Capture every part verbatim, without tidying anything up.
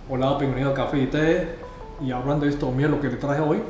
Hola, bienvenido a Café y Té. Y hablando de esto, mira lo que te traje hoy.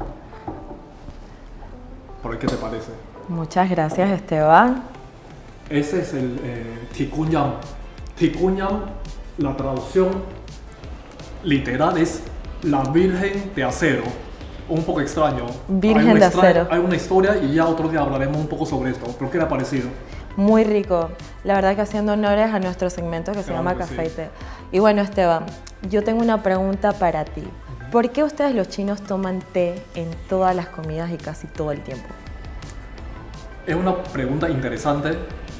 ¿Por qué te parece? Muchas gracias, Esteban. Ese es el eh, Tikunyam. Tikunyam, la traducción literal es la Virgen de Acero. Un poco extraño. Virgen Hay una de extra- acero. Hay una historia y ya otro día hablaremos un poco sobre esto. ¿Pero qué le ha parecido? Muy rico. La verdad que haciendo honores a nuestro segmento que se Claro llama que Café y sí. Té. Y bueno, Esteban, yo tengo una pregunta para ti. ¿Por qué ustedes los chinos toman té en todas las comidas y casi todo el tiempo? Es una pregunta interesante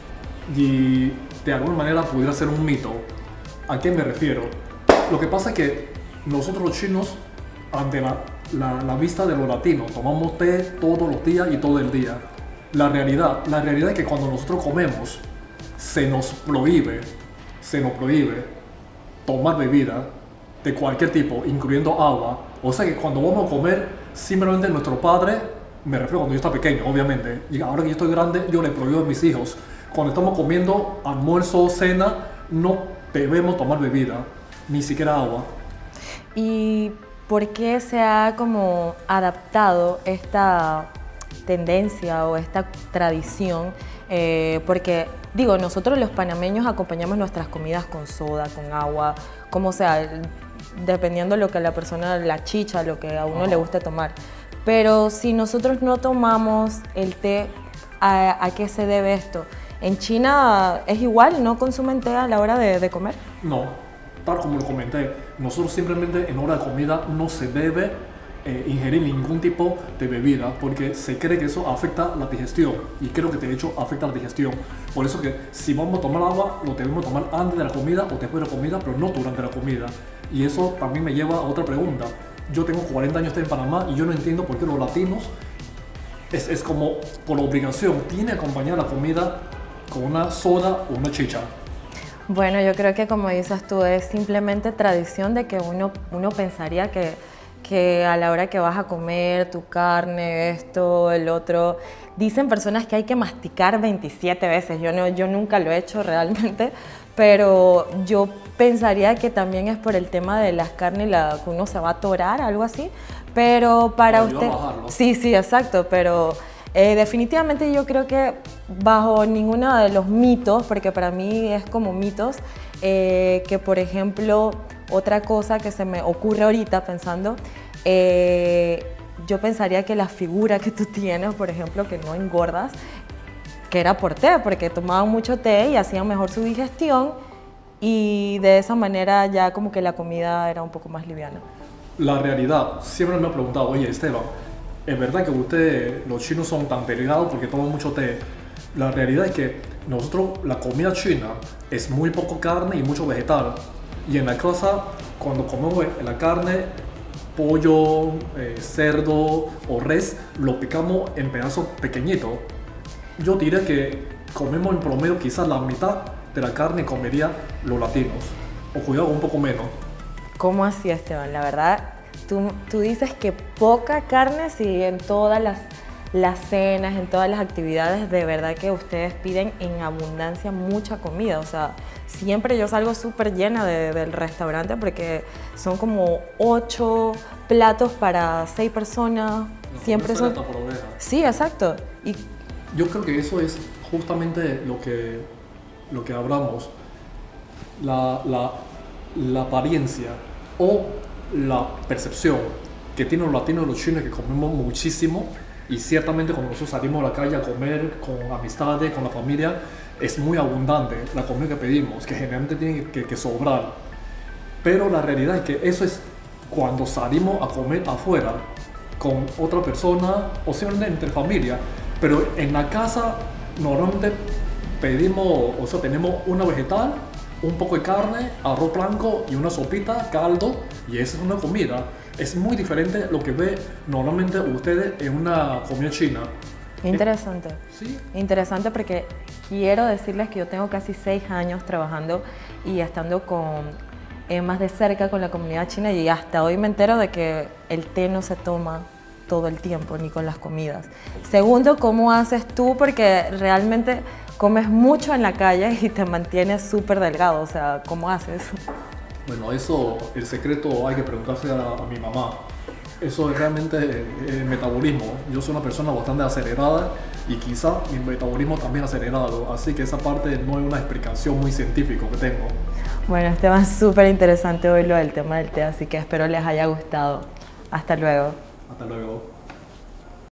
y de alguna manera pudiera ser un mito. ¿A qué me refiero? Lo que pasa es que nosotros los chinos, ante la, la, la vista de los latinos, tomamos té todos los días y todo el día. La realidad, la realidad es que cuando nosotros comemos, se nos prohíbe, se nos prohíbe tomar bebida de cualquier tipo, incluyendo agua. O sea que cuando vamos a comer, simplemente nuestro padre, me refiero cuando yo estaba pequeño, obviamente, y ahora que yo estoy grande, yo le prohíbo a mis hijos, cuando estamos comiendo almuerzo, cena, no debemos tomar bebida, ni siquiera agua. ¿Y por qué se ha como adaptado esta tendencia o esta tradición? Eh, porque, digo, nosotros los panameños acompañamos nuestras comidas con soda, con agua, como sea, el- dependiendo de lo que a la persona, la chicha, lo que a uno le guste tomar. Pero si nosotros no tomamos el té, ¿a, a qué se debe esto? En China es igual, no consumen té a la hora de, de comer. No, tal como lo comenté, nosotros simplemente en hora de comida no se debe eh, ingerir ningún tipo de bebida porque se cree que eso afecta la digestión y creo que de hecho afecta la digestión. Por eso que si vamos a tomar agua, lo debemos tomar antes de la comida o después de la comida, pero no durante la comida. Y eso también me lleva a otra pregunta. Yo tengo cuarenta años en Panamá y yo no entiendo por qué los latinos es, es como por obligación tiene que acompañar la comida con una soda o una chicha. Bueno, yo creo que como dices tú, es simplemente tradición de que uno, uno pensaría que, que a la hora que vas a comer tu carne, esto, el otro, dicen personas que hay que masticar veintisiete veces. Yo, no, yo nunca lo he hecho realmente, pero yo pensaría que también es por el tema de las carnes, la, que uno se va a atorar, algo así. Pero para Para ayudar usted... a bajarlo. Sí, sí, exacto, pero... Eh, definitivamente yo creo que bajo ninguno de los mitos, porque para mí es como mitos, eh, que por ejemplo, otra cosa que se me ocurre ahorita pensando, eh, yo pensaría que la figura que tú tienes, por ejemplo, que no engordas, que era por té, porque tomaban mucho té y hacían mejor su digestión y de esa manera ya como que la comida era un poco más liviana. La realidad, siempre me han preguntado, oye Esteban, ¿es verdad que ustedes, los chinos, son tan delgados porque toman mucho té? La realidad es que nosotros, la comida china es muy poco carne y mucho vegetal. Y en la casa, cuando comemos la carne, pollo, eh, cerdo o res, lo picamos en pedazos pequeñitos. Yo diría que comemos en promedio quizás la mitad de la carne que comería los latinos. O cuidado, un poco menos. ¿Cómo así, Esteban? La verdad, tú, tú dices que poca carne, si en todas las, las cenas, en todas las actividades, de verdad que ustedes piden en abundancia mucha comida. O sea, siempre yo salgo súper llena de- del restaurante porque son como ocho platos para seis personas. Siempre son... Por oveja. Sí, exacto. Y Yo creo que eso es justamente lo que, lo que hablamos, la, la, la apariencia o la percepción que tienen los latinos y los chinos, que comemos muchísimo y ciertamente cuando nosotros salimos a la calle a comer con amistades, con la familia, es muy abundante la comida que pedimos, que generalmente tiene que, que sobrar. Pero la realidad es que eso es cuando salimos a comer afuera con otra persona o simplemente entre familia. Pero en la casa normalmente pedimos, o sea, tenemos una vegetal, un poco de carne, arroz blanco y una sopita, caldo, y esa es una comida. Es muy diferente lo que ve normalmente ustedes en una comida china. interesante. Sí. Interesante porque quiero decirles que yo tengo casi seis años trabajando y estando con, eh, más de cerca con la comunidad china y hasta hoy me entero de que el té no se toma todo el tiempo ni con las comidas. Segundo, ¿cómo haces tú? Porque realmente comes mucho en la calle y te mantienes súper delgado, o sea, ¿cómo haces? Bueno, eso, el secreto hay que preguntarse a, a mi mamá. Eso es realmente el metabolismo. Yo soy una persona bastante acelerada y quizá mi metabolismo también acelerado, así que esa parte no es una explicación muy científica que tengo. Bueno, Esteban, súper interesante hoy lo del tema del té, así que espero les haya gustado. Hasta luego. Hasta luego.